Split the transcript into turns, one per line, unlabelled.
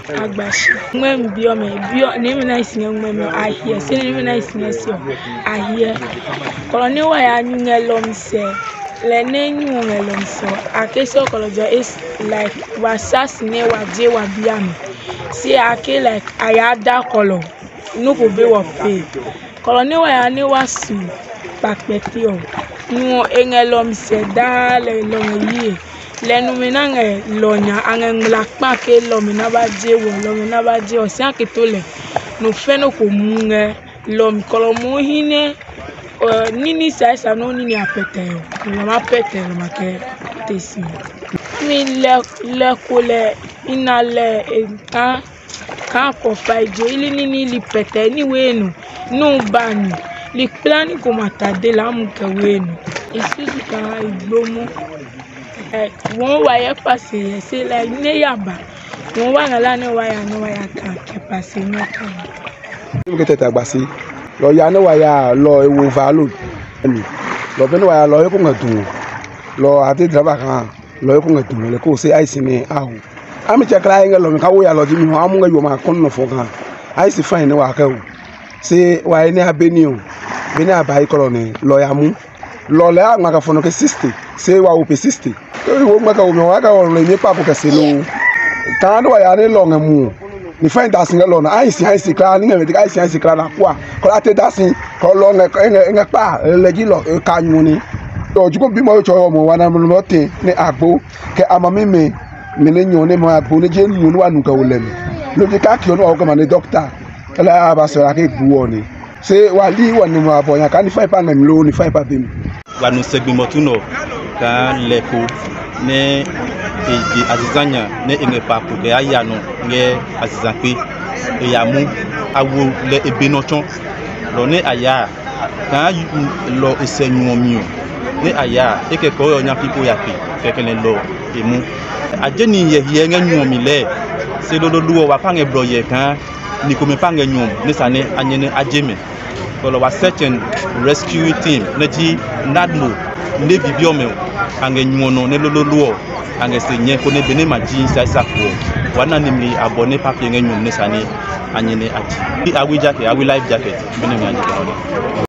Agbasi. When bio name nice young I hear. Say name nice I hear. Colonel why lom say. Learning lom so. Akeso kolojo is like wasasine waje wabiami. See ake like ayada color. No go be wa pay. Colonel why wasu bakpetio. No engelom se da le lom ye. Lenumina lonya angela pake lomina baje wo lomina baje o sia ketole no feno ko munge lom kolomo hine nini saisa no nini apete yo ma pete lo make tesi mi le kole inale kan ko faijo ili nini li pete ni wenu no bani li plani ko matade la mu ke wenu isuzu kan igbomo wọ́n wáyé pàṣẹ ṣe like ní yaba wọ́n wá ngala ní wáyà kan ke pàṣẹ ní kan
mo ke tete Agbasi lo ya ní wáyà lo ewo value ni lo be ní wáyà lo ko ngatun lo ati driver kan lo ko ngatun le ko se aisi ni awu ami che kra ngalo mi ka wo ya lo ji mi ho amu ngayo ma kon no fo kan aisi fine ni wa ka o se wáyé ní abeni o be ní abai kolo ni lo ya mu lo le agba ka fo no ke 60 se wa o pe 60 wo maka o me wa ka o le mi pa ko kese lo kan do ya ni lo ngemu ni find dasin lo na aisi kra ni ngeme aisi kra na kwa ko ate dasin ko lo nge pa leji lo ka nyun ni oju ko bi mo cho mo wa na mo te ni agbo ke amamime me ne nyun ni mo agbo ni je nyun wa nu ka o le mi lo ji ka ki o no ko ma ni doctor ala abaso ra ke bu o ni se wa li wa ni mo abo yan ka ni 5 pa ngem lo ni 5 pa bim
wa nu segbimo tuno ka lepo ne eji Azizanya ne engepa ko ke ayano nge Azizakpe eyamu awo le ebenochon lo ne aya kan lo esenyu mi ne aya ekeko yo nya pipo ya pe kekele lo emu ajeni ye ngenyu mi le se lo luwo wa pange bro ye kan ni ko me pange nyum ne sane anyene ajeme lo wa search and rescue team ne ji nadlo ne bibiome ange nyuono ne lololuo ange se nye ko ne bene maji sa ko wana nimli abone papier ngenyum ne sane anyene aji awi life jacket bene nyaji